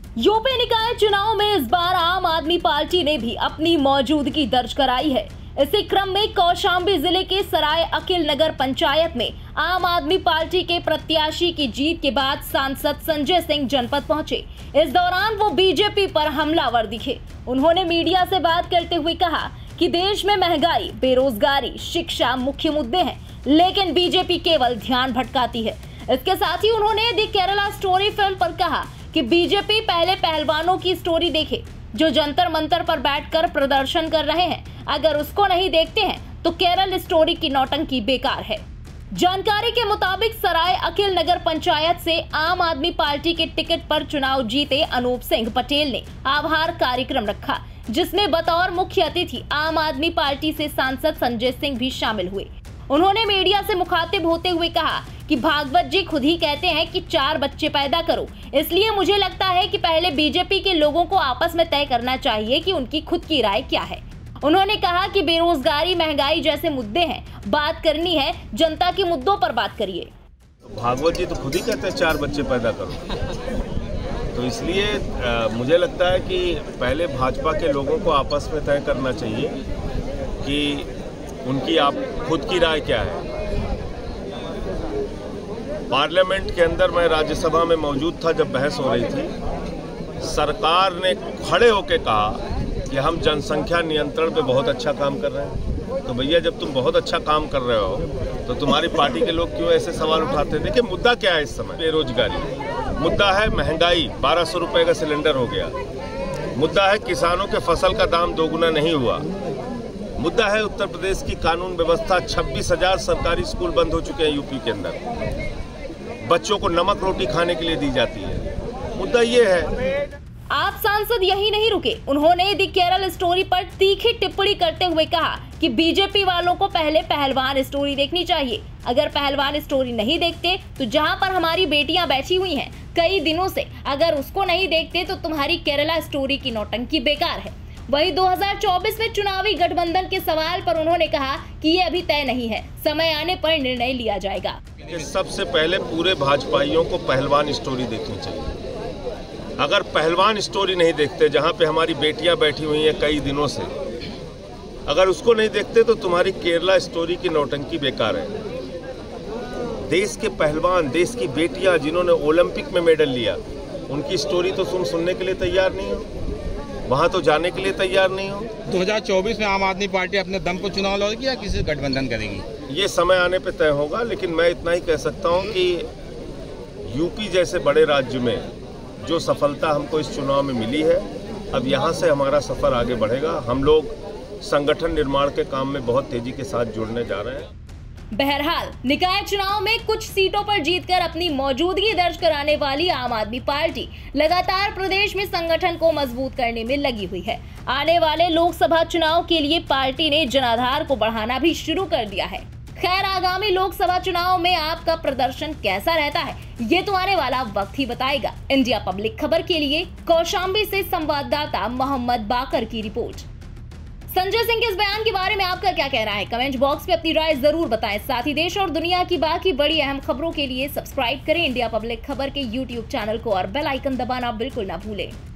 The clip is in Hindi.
यूपी निकाय चुनाव में इस बार आम आदमी पार्टी ने भी अपनी मौजूदगी दर्ज कराई है। इसी क्रम में कौशाम्बी जिले के सराय अकिल नगर पंचायत में आम आदमी पार्टी के प्रत्याशी की जीत के बाद सांसद संजय सिंह जनपद पहुंचे। इस दौरान वो बीजेपी पर हमलावर दिखे। उन्होंने मीडिया से बात करते हुए कहा कि देश में महंगाई, बेरोजगारी, शिक्षा मुख्य मुद्दे हैं, लेकिन बीजेपी केवल ध्यान भटकाती है। इसके साथ ही उन्होंने द केरला स्टोरी फिल्म पर कहा कि बीजेपी पहले पहलवानों की स्टोरी देखे जो जंतर मंतर पर बैठकर प्रदर्शन कर रहे हैं। अगर उसको नहीं देखते हैं तो केरल स्टोरी की नौटंकी बेकार है। जानकारी के मुताबिक सराय अकिल नगर पंचायत से आम आदमी पार्टी के टिकट पर चुनाव जीते अनूप सिंह पटेल ने आभार कार्यक्रम रखा, जिसमें बतौर मुख्य अतिथि आम आदमी पार्टी से सांसद संजय सिंह भी शामिल हुए। उन्होंने मीडिया से मुखातिब होते हुए कहा कि भागवत जी खुद ही कहते हैं कि 4 बच्चे पैदा करो, इसलिए मुझे लगता है कि पहले बीजेपी के लोगों को आपस में तय करना चाहिए कि उनकी खुद की राय क्या है। उन्होंने कहा कि बेरोजगारी, महंगाई जैसे मुद्दे हैं, बात करनी है, जनता के मुद्दों पर बात करिए। भागवत जी तो खुद ही कहते हैं 4 बच्चे पैदा करो, तो इसलिए मुझे लगता है कि पहले भाजपा के लोगों को आपस में तय करना चाहिए कि उनकी आप खुद की राय क्या है। पार्लियामेंट के अंदर मैं राज्यसभा में मौजूद था जब बहस हो रही थी। सरकार ने खड़े होकर कहा कि हम जनसंख्या नियंत्रण पे बहुत अच्छा काम कर रहे हैं। तो भैया, जब तुम बहुत अच्छा काम कर रहे हो तो तुम्हारी पार्टी के लोग क्यों ऐसे सवाल उठाते हैं? देखिए, मुद्दा क्या है इस समय? बेरोजगारी मुद्दा है, महंगाई 1200 रुपये का सिलेंडर हो गया, मुद्दा है किसानों के फसल का दाम दोगुना नहीं हुआ, मुद्दा है उत्तर प्रदेश की कानून व्यवस्था, 26,000 सरकारी स्कूल बंद हो चुके हैं यूपी के अंदर, बच्चों को नमक रोटी खाने के लिए दी जाती है। मुद्दा ये है। आप सांसद यही नहीं रुके। उन्होंने द केरल स्टोरी पर तीखी टिप्पणी करते हुए कहा कि बीजेपी वालों को पहले पहलवान स्टोरी देखनी चाहिए। अगर पहलवान स्टोरी नहीं देखते तो जहां पर हमारी बेटियां बैठी हुई हैं कई दिनों से, अगर उसको नहीं देखते तो तुम्हारी केरला स्टोरी की नौटंकी बेकार है। वहीं 2024 में चुनावी गठबंधन के सवाल पर उन्होंने कहा कि ये अभी तय नहीं है, समय आने पर निर्णय लिया जाएगा। सबसे पहले पूरे भाजपाइयों को पहलवान स्टोरी देखनी चाहिए। अगर पहलवान स्टोरी नहीं देखते, जहां पे हमारी बेटियां बैठी हुई हैं कई दिनों से, अगर उसको नहीं देखते तो तुम्हारी केरला स्टोरी की नौटंकी बेकार है। देश के पहलवान, देश की बेटियां जिन्होंने ओलंपिक में मेडल लिया, उनकी स्टोरी तो तुम सुनने के लिए तैयार नहीं हो, वहां तो जाने के लिए तैयार नहीं हो। 2024 में आम आदमी पार्टी अपने दम पर चुनाव लड़ेगी या किसी गठबंधन करेगी? ये समय आने पे तय होगा, लेकिन मैं इतना ही कह सकता हूं कि यूपी जैसे बड़े राज्य में जो सफलता हमको इस चुनाव में मिली है, अब यहां से हमारा सफर आगे बढ़ेगा। हम लोग संगठन निर्माण के काम में बहुत तेजी के साथ जुड़ने जा रहे हैं। बहरहाल, निकाय चुनाव में कुछ सीटों पर जीतकर अपनी मौजूदगी दर्ज कराने वाली आम आदमी पार्टी लगातार प्रदेश में संगठन को मजबूत करने में लगी हुई है। आने वाले लोकसभा चुनाव के लिए पार्टी ने जनाधार को बढ़ाना भी शुरू कर दिया है। खैर, आगामी लोकसभा चुनाव में आपका प्रदर्शन कैसा रहता है, ये तो आने वाला वक्त ही बताएगा। इंडिया पब्लिक खबर के लिए कौशाम्बी से संवाददाता मोहम्मद बाकर की रिपोर्ट। संजय सिंह के इस बयान के बारे में आपका क्या कहना है? कमेंट बॉक्स में अपनी राय जरूर बताएं। साथ ही देश और दुनिया की बाकी बड़ी अहम खबरों के लिए सब्सक्राइब करें इंडिया पब्लिक खबर के YouTube चैनल को और बेल आइकन दबाना बिल्कुल ना भूलें।